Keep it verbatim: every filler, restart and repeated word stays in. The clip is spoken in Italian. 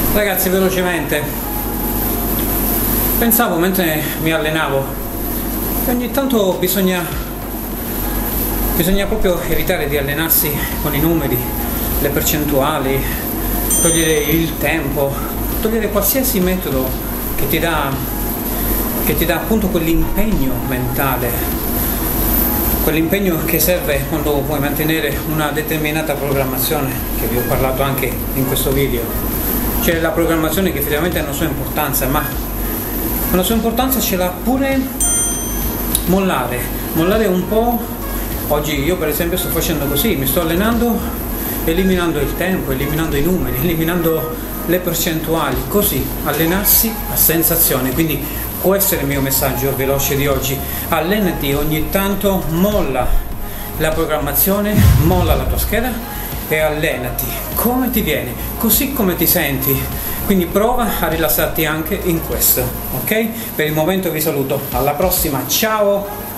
Ragazzi, velocemente, pensavo mentre mi allenavo che ogni tanto bisogna bisogna proprio evitare di allenarsi con i numeri, le percentuali, togliere il tempo, togliere qualsiasi metodo che ti dà che ti dà appunto quell'impegno mentale, quell'impegno che serve quando vuoi mantenere una determinata programmazione, che vi ho parlato anche in questo video. C'è la programmazione che effettivamente ha una sua importanza, ma una sua importanza ce l'ha pure mollare, mollare un po'. Oggi io per esempio sto facendo così, mi sto allenando eliminando il tempo, eliminando i numeri, eliminando le percentuali, così allenarsi a sensazione. Quindi questo è il mio messaggio veloce di oggi: allenati ogni tanto, molla la programmazione, molla la tua scheda e allenati come ti viene, così come ti senti. Quindi prova a rilassarti anche in questo, ok? Per il momento vi saluto, alla prossima, ciao!